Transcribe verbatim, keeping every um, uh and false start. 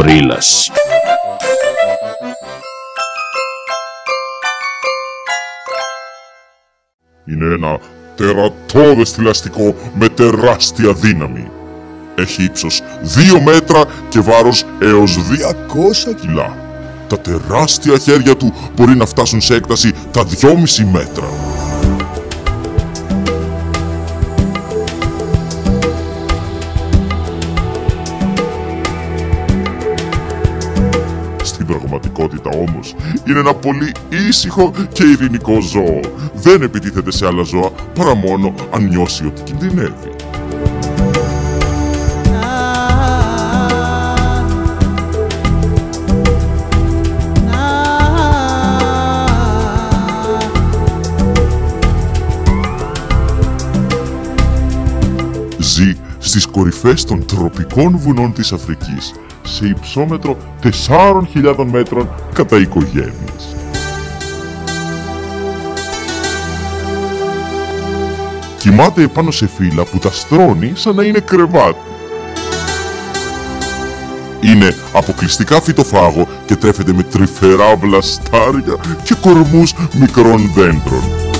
γορίλας. Είναι ένα τερατώδες θηλαστικό με τεράστια δύναμη. Έχει ύψος δύο μέτρα και βάρος έως διακόσια κιλά. Τα τεράστια χέρια του μπορεί να φτάσουν σε έκταση τα δυόμισι μέτρα. Στην πραγματικότητα όμως είναι ένα πολύ ήσυχο και ειρηνικό ζώο. Δεν επιτίθεται σε άλλα ζώα παρά μόνο αν νιώσει ότι κινδυνεύει. Ζει στις κορυφές των τροπικών βουνών της Αφρικής, σε υψόμετρο τεσσάρων χιλιάδων μέτρων κατά οικογένειες. Κοιμάται επάνω σε φύλλα που τα στρώνει σαν να είναι κρεβάτι. Είναι αποκλειστικά φυτοφάγο και τρέφεται με τρυφερά βλαστάρια και κορμούς μικρών δέντρων.